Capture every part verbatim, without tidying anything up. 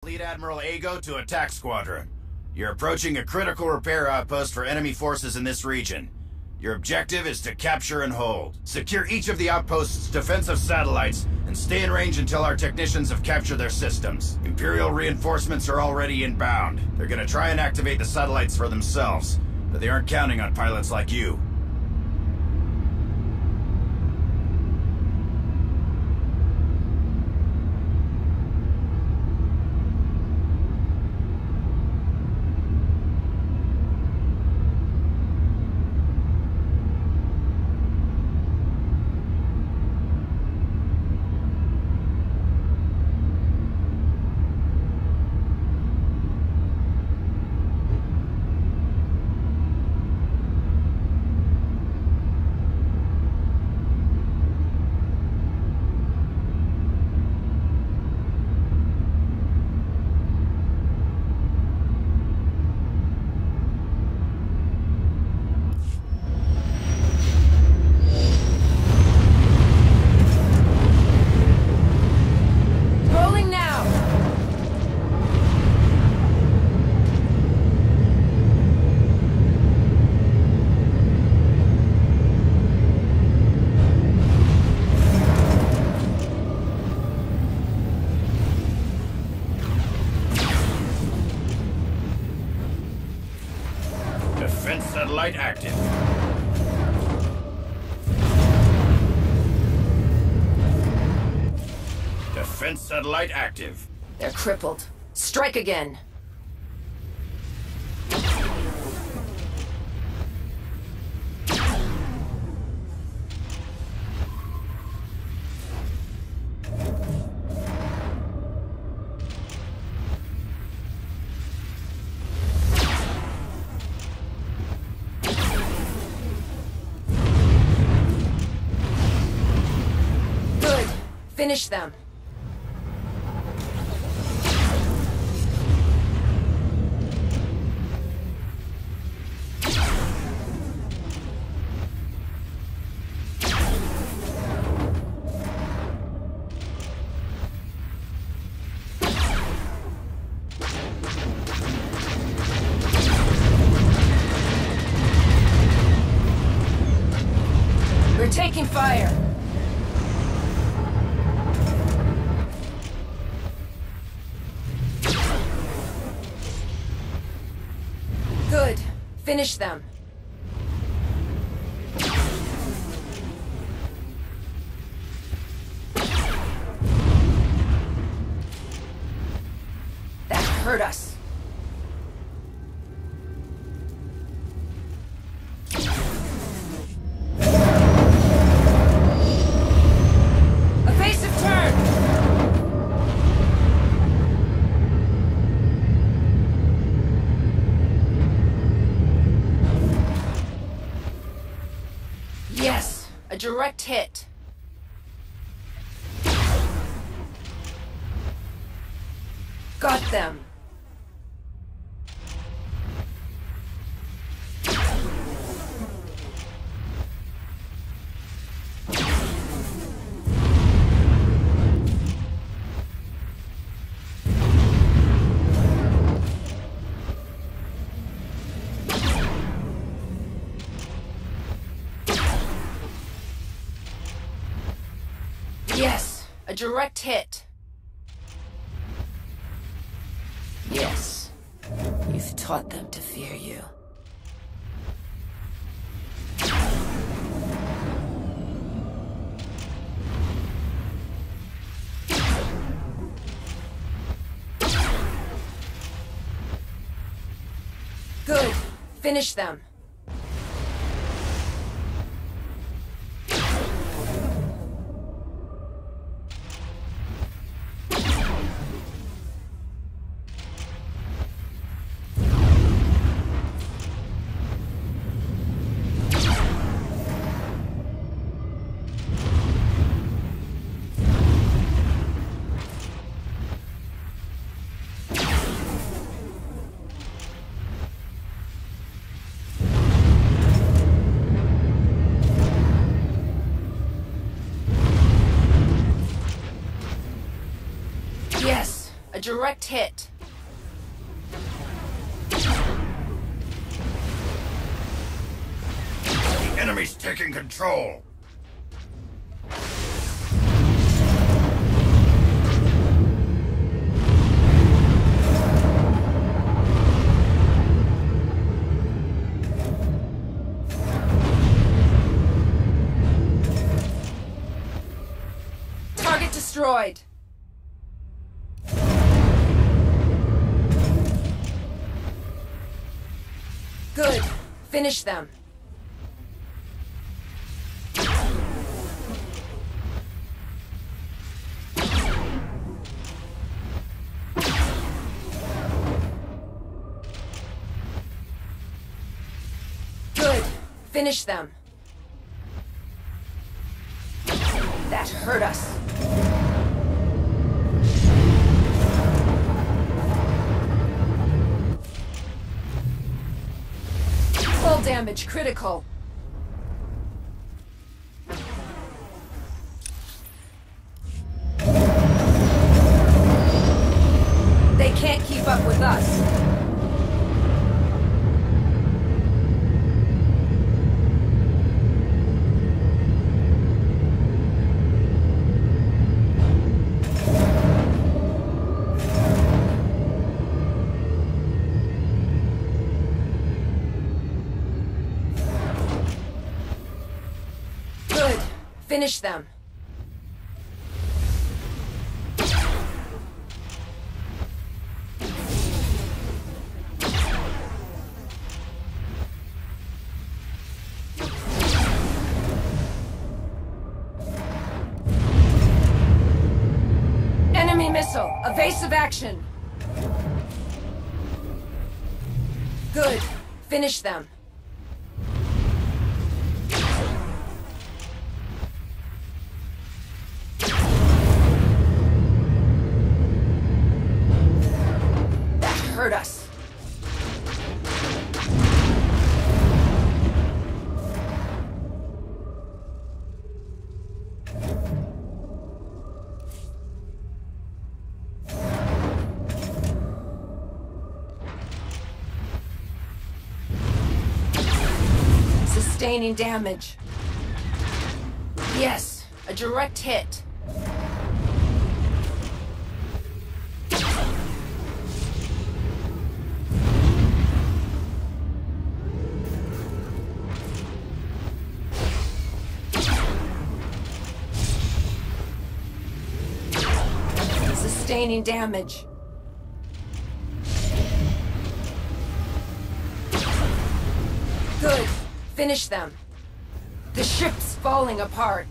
Fleet Admiral Ago to Attack Squadron. You're approaching a critical repair outpost for enemy forces in this region. Your objective is to capture and hold. Secure each of the outpost's defensive satellites and stay in range until our technicians have captured their systems. Imperial reinforcements are already inbound. They're gonna try and activate the satellites for themselves, but they aren't counting on pilots like you. Defense satellite active. Defense satellite active. They're crippled. Strike again. Finish them. We're taking fire. Good. Finish them. That hurt us. Evasive turn! Yes, a direct hit. Got them. Yes, a direct hit. Yes, you've taught them to fear you. Good. Finish them. a direct hit. The enemy's taking control. Target destroyed. Good. Finish them. Good. Finish them. That hurt us. Full damage critical. They can't keep up with us. Finish them. Enemy missile. Evasive action. Good. Finish them. Hurt us. Sustaining damage. Yes, a direct hit. Sustaining damage. Good. Finish them. The ship's falling apart.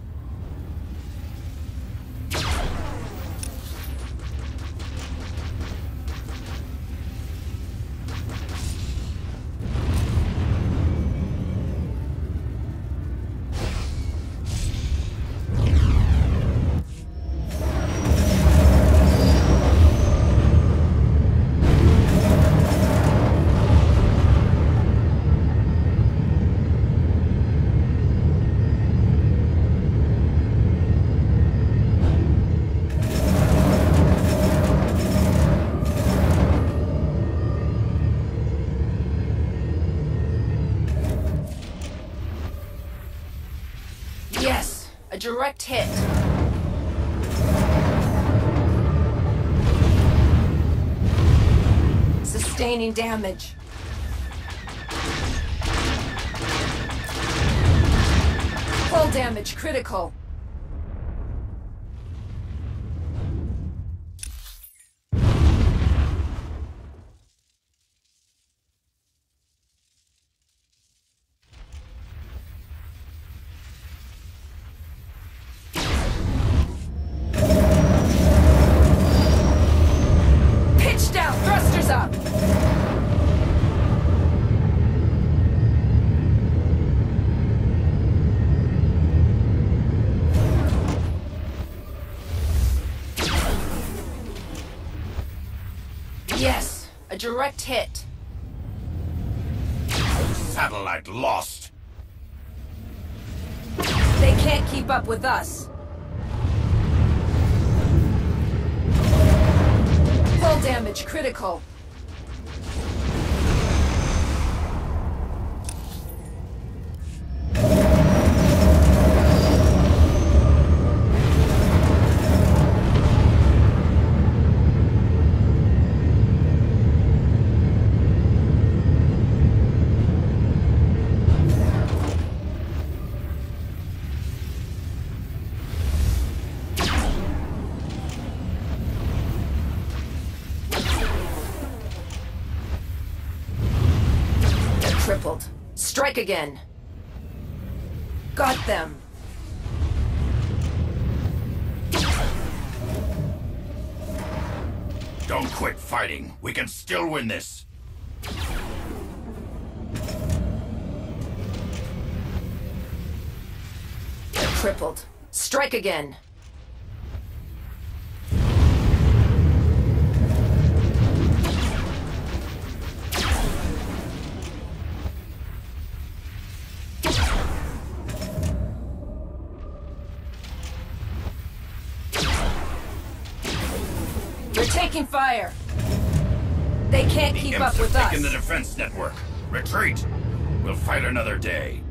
Yes, a direct hit. Sustaining damage. Full damage critical. Yes, a direct hit. Satellite lost. They can't keep up with us. Full damage, critical. Crippled. Strike again. Got them. Don't quit fighting. We can still win this. They're crippled. Strike again. We're taking fire. They can't The keep imps up have with taken us. the defense network. Retreat. We'll fight another day.